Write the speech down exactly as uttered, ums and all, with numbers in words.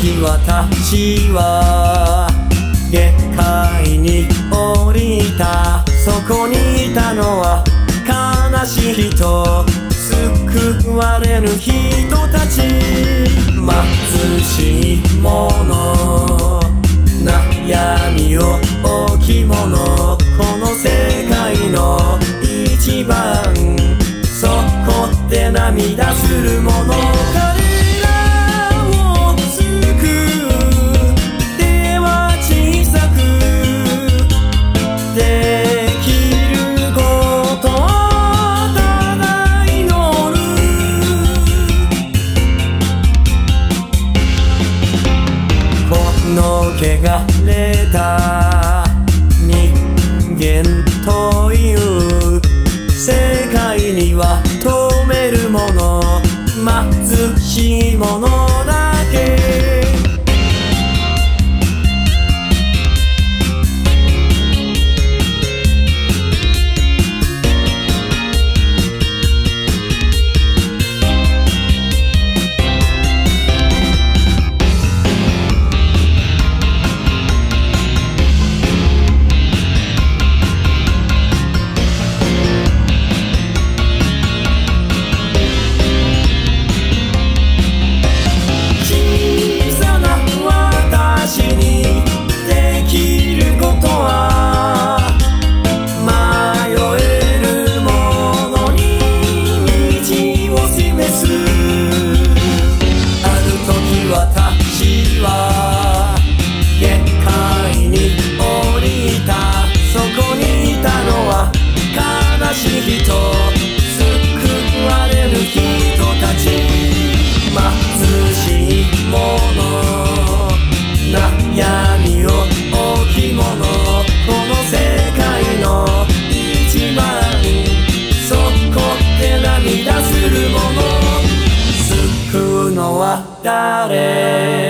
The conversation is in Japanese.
時私は下界に降りた。そこにいたのは悲しい人、救われぬ人たち。貧しい者、悩みを置物、この世界の一番そこで涙する者、彼らを救う手は小さくできることをただ祈る。この汚れた人間という世界には止めるもの、貧しいものだけ。私は下界に降りた。そこにいたのは悲しい人、救われぬ人たち。貧しい者、悩みを置物、この世界の一番そこで涙する者、救うのは誰？